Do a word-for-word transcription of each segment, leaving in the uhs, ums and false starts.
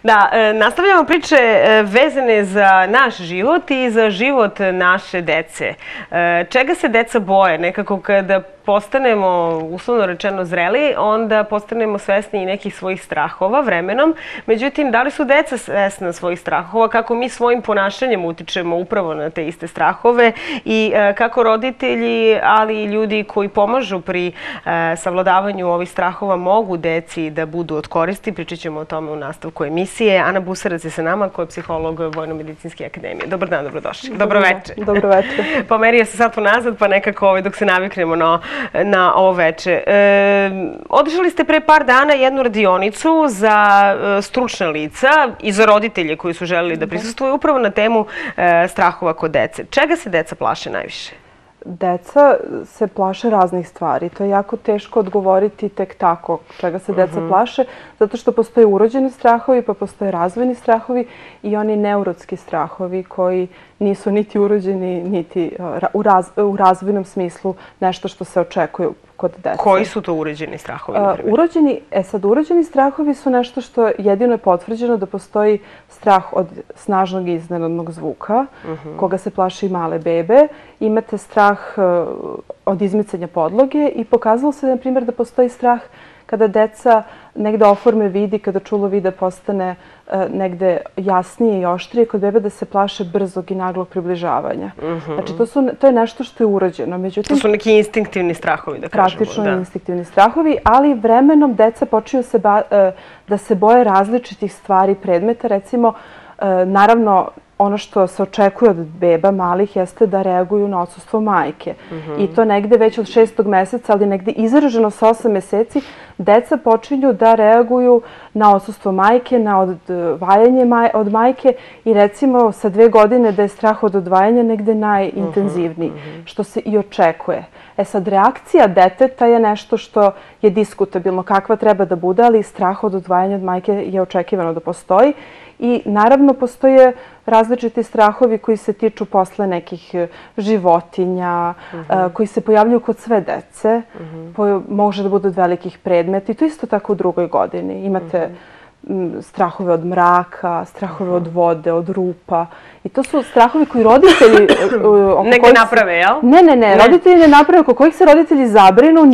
Da, nastavljamo priče vezane za naš život i za život naše dece. Čega se deca boje? Nekako kada postanemo, uslovno rečeno, zreli, onda postanemo svesni i nekih svojih strahova vremenom. Međutim, da li su deca svesna svojih strahova? Kako mi svojim ponašanjem utičemo upravo na te iste strahove i kako roditelji, ali i ljudi koji pomažu pri savladavanju ovih strahova mogu deci da budu od koristi? Pričat ćemo o tome u nastavku emisije. Ana Busarac je sa nama, koja je psiholog Vojno-medicinske akademije. Dobar dan, dobrodošli. Dobro večer. Dobro večer. Pomerio se sad unazad, pa nekako dok se naviknemo na na ovo veče. Održali ste pre par dana jednu radionicu za stručna lica i za roditelje koji su želeli da prisustvuju upravo na temu strahova kod dece. Čega se deca plaše najviše? Deca se plaše raznih stvari. To je jako teško odgovoriti tek tako čega se deca plaše, zato što postoje urođeni strahovi, pa postoje razvojni strahovi i oni neurotski strahovi koji nisu niti urođeni, niti u razvojnom smislu nešto što se očekuje kod dece. Koji su to urođeni strahovi, na primjer? Urođeni, e sad, urođeni strahovi su nešto što jedino je potvrđeno da postoji strah od snažnog i iznenadnog zvuka, koga se plaše i male bebe. Imate strah od izmicanja podloge i pokazalo se, na primjer, da postoji strah kada deca negde oforme vidi, kada čulo vide postane negde jasnije i oštrije, kod bebe da se plaše brzog i naglog približavanja. Znači, to je nešto što je urođeno. To su neki instinktivni strahovi, da kažemo. Praktično instinktivni strahovi, ali vremenom deca počinju da se boje različitih stvari i predmeta. Recimo, naravno, ono što se očekuje od beba malih jeste da reaguju na odsustvo majke. I to negde već od šestog meseca, ali negde izraženo sa osam meseci, deca počinju da reaguju na odsustvo majke, na odvajanje od majke i recimo sa dve godine da je strah od odvajanja negde najintenzivniji, što se i očekuje. E sad, reakcija deteta je nešto što je diskutabilno, kakva treba da bude, ali strah od odvajanja od majke je očekivano da postoji. I naravno postoje različiti strahovi koji se tiču posle nekih životinja, koji se pojavljuju kod sve dece. Može da budu od velikih predmeta i to isto tako u drugoj godini. Imate strahove od mraka, strahove od vode, od rupa. I to su strahovi koji roditelji... Negde naprave, jel? Ne, ne, ne. Roditelji ne naprave, oko kojih se roditelji zabrinu,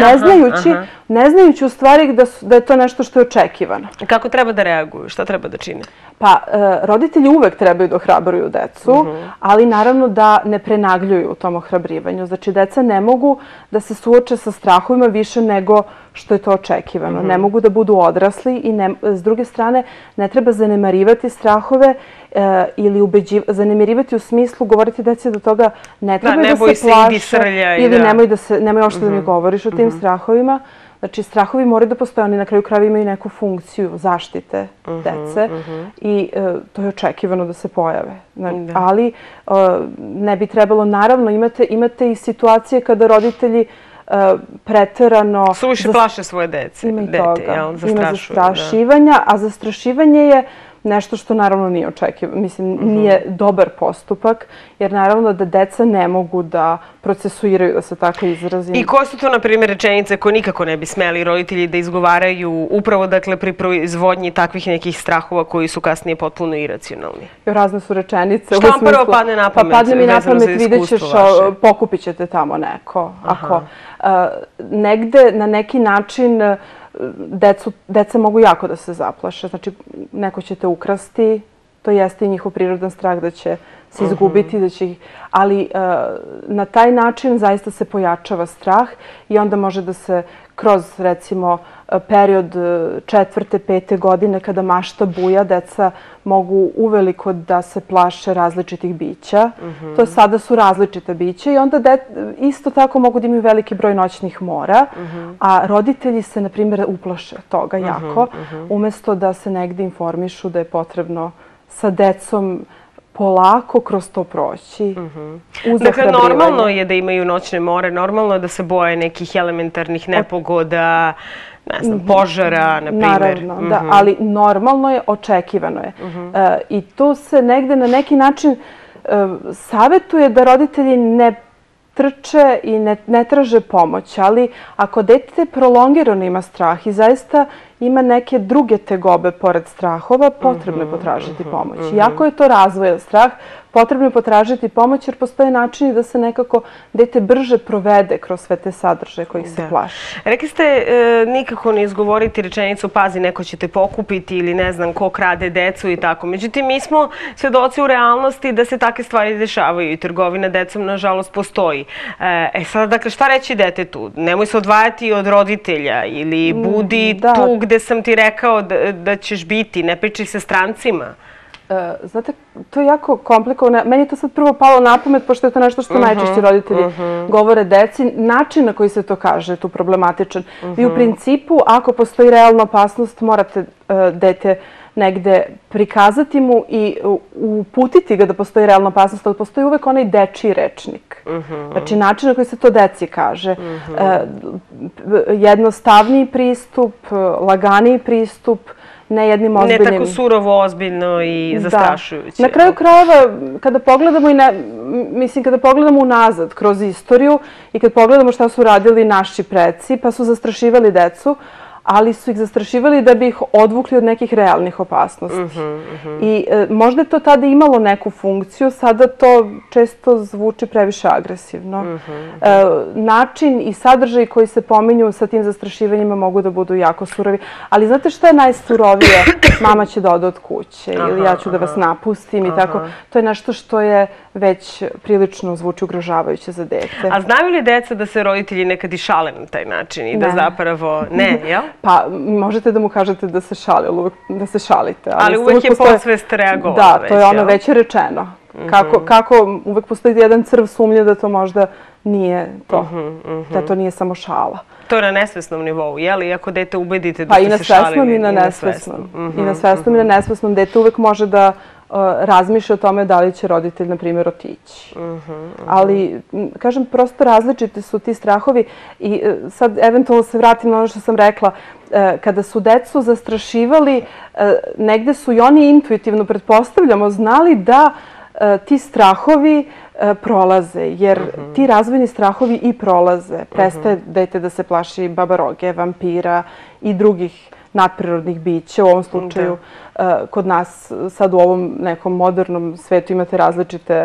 ne znajući u stvari da je to nešto što je očekivano. Kako treba da reaguju? Šta treba da čine? Pa, roditelji uvek trebaju da ohrabruju decu, ali naravno da ne prenagljuju u tom ohrabrivanju. Znači, deca ne mogu da se suoče sa strahovima više nego što je to očekivano. Ne mogu da budu odrasli i s druge strane ne treba zanemarivati strahove ili zanemarivati u smislu govoriti deci da toga ne treba da se plaše ili nemoj ošto da mi govoriš o tim strahovima. Znači, strahovi moraju da postoje, oni na kraju krajeva imaju neku funkciju zaštite dece i to je očekivano da se pojave. Ali ne bi trebalo, naravno, imate i situacije kada roditelji preterano... Suviše plaše svoje dece. Ima i toga. Ima zastrašivanja, a zastrašivanje je nešto što naravno nije očekivano. Mislim, nije dobar postupak, jer naravno da deca ne mogu da procesuiraju, da se tako izrazim. I koje su to, na primjer, rečenice koje nikako ne bi smeli roditelji da izgovaraju upravo, dakle, pri proizvodnji takvih nekih strahova koji su kasnije potpuno iracionalni? Razne su rečenice. Šta vam prvo padne na pamet? Pa padne mi na pamet, vidjet ćeš, pokupit ćete tamo neko. Ako negde na neki način deca mogu jako da se zaplaše. Znači, neko će te ukrasti, to jeste i njihov prirodan strah da će se izgubiti, da će ih... Ali na taj način zaista se pojačava strah i onda može da se kroz, recimo, period četvrte, pete godine kada mašta buja, deca mogu uveliko da se plaše različitih bića. To sada su različite bića i onda isto tako mogu da imaju veliki broj noćnih mora, a roditelji se, na primjer, uplaše toga jako, umesto da se negde informišu da je potrebno sa decom polako kroz to proći. Dakle, normalno je da imaju noćne more, normalno je da se boje nekih elementarnih nepogoda, ne znam, požara, na primjer. Naravno, da, ali normalno je, očekivano je. I tu se negde na neki način savjetuje da roditelji ne trče i ne traže pomoć, ali ako dete prolongirano ima strah i zaista ima neke druge tegobe pored strahova, potrebno je potražiti pomoć. Iako je to razvojan strah, potrebno je potražiti pomoć jer postoje načini da se nekako dete brže provede kroz sve te sadržaje kojih se plaši. Rekli ste nikako ne izgovoriti rečenicu pazi, neko će te pokupiti ili ne znam ko krade decu i tako. Međutim, mi smo svedoci u realnosti da se takve stvari dešavaju i trgovina decom nažalost postoji. E sada, dakle, šta reći detetu? Nemoj se odvajati od roditelja ili budi tu gde sam ti rekao da ćeš biti, ne pričaj sa strancima. Znate, to je jako komplikovano. Meni je to sad prvo palo na pamet, pošto je to nešto što najčešće roditelji govore deci. Način na koji se to kaže je tu problematičan. Vi u principu, ako postoji realna opasnost, morate dete negde prikazati mu i uputiti ga da postoji realna opasnost, ali postoji uvek onaj dečiji rečnik. Znači, način na koji se to deci kaže. Jednostavniji pristup, laganiji pristup, ne jednim ozbiljnim... Ne tako surovo, ozbiljno i zastrašujuće. Na kraju krajeva, kada pogledamo i ne... Mislim, kada pogledamo unazad kroz istoriju i kad pogledamo šta su radili naši preci, pa su zastrašivali decu, ali su ih zastrašivali da bi ih odvukli od nekih realnih opasnosti. I možda je to tada imalo neku funkciju, sada to često zvuči previše agresivno. Način i sadržaj koji se pominju sa tim zastrašivanjima mogu da budu jako surovi. Ali znate šta je najsurovije? Mama će da ode od kuće ili ja ću da vas napustim i tako. To je nešto što je već prilično zvuči ugrožavajuće za dete. A znaju li deca da se roditelji nekad i šale na taj način i da zapravo ne, jel? Pa, možete da mu kažete da se šali, da se šalite. Ali uvek je podsvest reagovala. Da, to je ono već je rečeno. Kako uvek postoji jedan crv sumnje da to možda nije to. Da to nije samo šala. To je na nesvesnom nivou, jel? Iako dete ubedite da ste se šalili. Pa i na nesvesnom i na nesvesnom. I na svesnom i na nesvesnom. Dete uvek može da razmišlja o tome da li će roditelj, na primjer, otići. Ali, kažem, prosto različiti su ti strahovi i sad eventualno se vratim na ono što sam rekla. Kada su decu zastrašivali, negde su i oni intuitivno, pretpostavljamo, znali da ti strahovi prolaze, jer ti razvojni strahovi i prolaze. Prestaje dete da se plaši babaroge, vampira i drugih nadprirodnih bića. U ovom slučaju, kod nas, sad u ovom nekom modernom svetu imate različite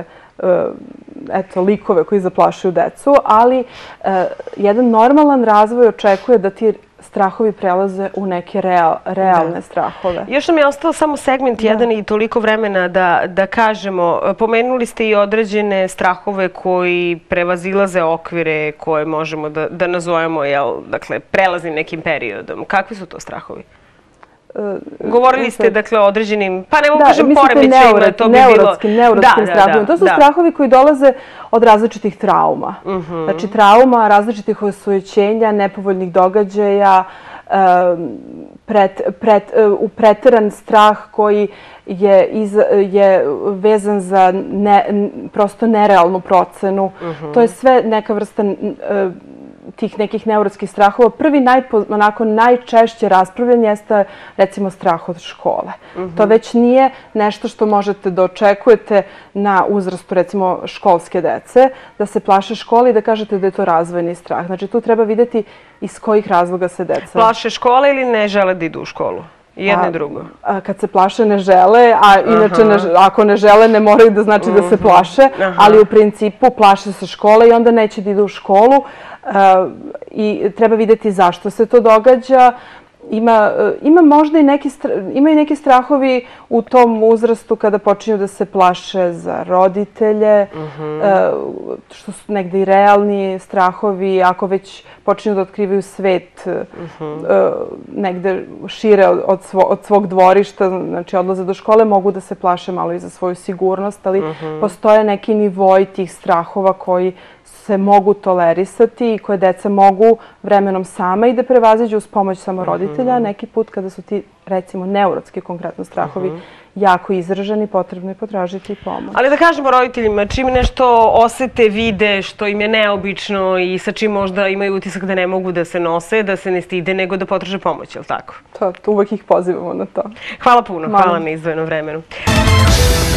likove koji zaplašuju decu, ali jedan normalan razvoj očekuje da ti strahovi prelaze u neke realne strahove. Još nam je ostao samo segment jedan i toliko vremena da kažemo. Pomenuli ste i određene strahove koji prevazilaze okvire koje možemo da nazovemo prelaznim nekim periodom. Kakvi su to strahovi? Govorili ste, dakle, o određenim, pa ne mogu kažem poremećajima, to bi bilo... Neurotskim, neurotskim strahovima. To su strahovi koji dolaze od različitih trauma. Znači, trauma, različitih osujećenja, nepovoljnih događaja, preteran strah koji je vezan za prosto nerealnu procenu. To je sve neka vrsta tih nekih neurotskih strahova. Prvi, onako, najčešće raspravljen jeste, recimo, strah od škole. To već nije nešto što možete da očekujete na uzrastu, recimo, školske dece, da se plaše škole i da kažete da je to razvojni strah. Znači, tu treba vidjeti iz kojih razloga se deca... Plaše škole ili ne žele da idu u školu? Jedno i drugo. Kad se plaše ne žele, a inače ako ne žele ne moraju da znači da se plaše, ali u principu plaše se škole i onda neće da idu u školu i treba vidjeti zašto se to događa. Ima možda i neki, ima i neki strahovi u tom uzrastu kada počinju da se plaše za roditelje, što su negde i realni strahovi, ako već počinju da otkrivaju svet negde šire od svog dvorišta, znači odlaze do škole, mogu da se plaše malo i za svoju sigurnost, ali postoje neki nivoi tih strahova koji se mogu tolerisati i koje deca mogu vremenom sama i da prevaziđu uz pomoć samo roditelja. Neki put kada su ti, recimo, neurotski konkretno strahovi jako izraženi, potrebno je potražiti pomoć. Ali da kažemo roditeljima, čim nešto osete, vide što im je neobično i sa čim možda imaju utisak da ne mogu da se nose, da se ne stide, nego da potraže pomoć, je li tako? To, uvek ih pozivamo na to. Hvala puno, hvala na izdvojenom vremenu.